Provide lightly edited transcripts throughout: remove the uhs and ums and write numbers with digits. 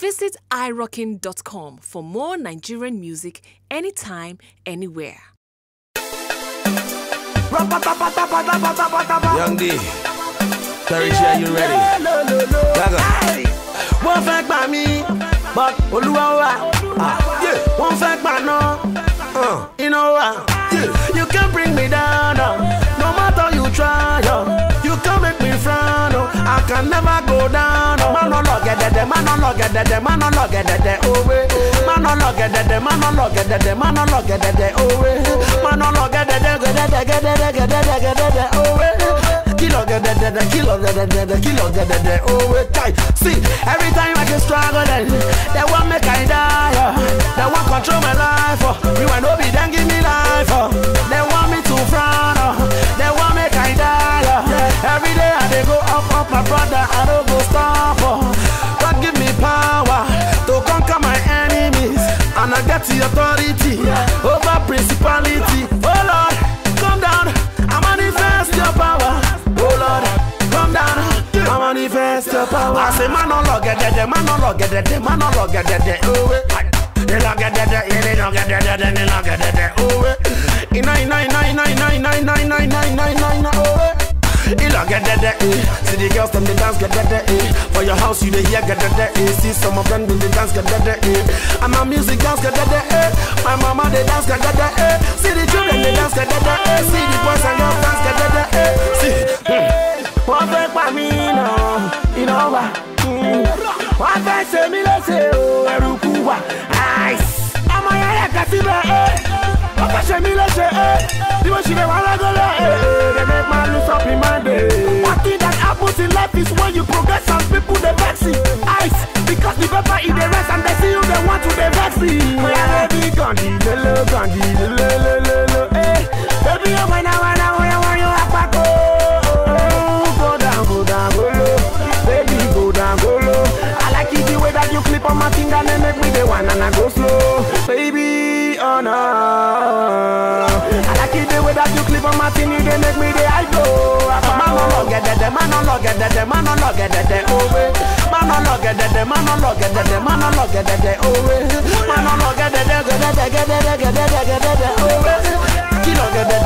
Visit irockin.com for more Nigerian music anytime, anywhere. Young D, Terry J, you ready? Gaga. Won't fake by me, but Oluwa. Won't fake by no. You know what? You can't bring me down. No matter you try, you can't make me frown. I can never go down. Man no look at the man no look at the man no look at the away. Man no look at the man no look at the man no look at the away. Man no look at the away. Kilo get the away. See, every time I get struggle, they want me I die. They want control my life. Me want no be then give me life. They want me to frown. They want me I die. Every day I they go up, my brother. I don't go stop. God give me power to conquer my enemies, and I get the authority over principality. Oh Lord, come down. I manifest your power. Oh Lord, come down. I manifest your power. I say man no log at the man no log at the man no log at the oh they log at the they log at the they log at the oh in 9 oh he log at the see the girls them they dance get the for your house you they hear get the see some of them they dance get the and my music dance get the my mama they dance get the see the children they dance get the see the boys and girls dance get the see one fake by me no you know what one fake say me let's say oh erukuwa ice I'm a yaya kasibe one fake say me let's say the way she dey wanna go they make man lose up in my day. One thing that happens in life is when you progress and people they vex it. Ice because the paper in the rest and they see you they want to they vex it. Baby Gandhi lolo baby you wanna you apako. Go down go low, baby go down go low. I like it the way that you clip on my finger and make me the one and I go slow, baby oh no. I like it the way that you clip on my finger they make me the I go. Man no look at the man no look at the man no look at the oh way. Man no look at the man no look at the man no look at the oh way. Man no look at the oh way. Kilo get the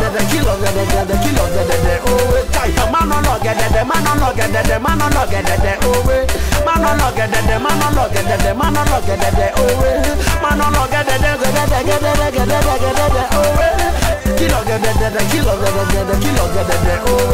oh way. Man no look at the man no look at the man no look at the oh way. Man no look at the man no look at the man no look at the oh way. Man no look at the oh way. Kilo get the oh way.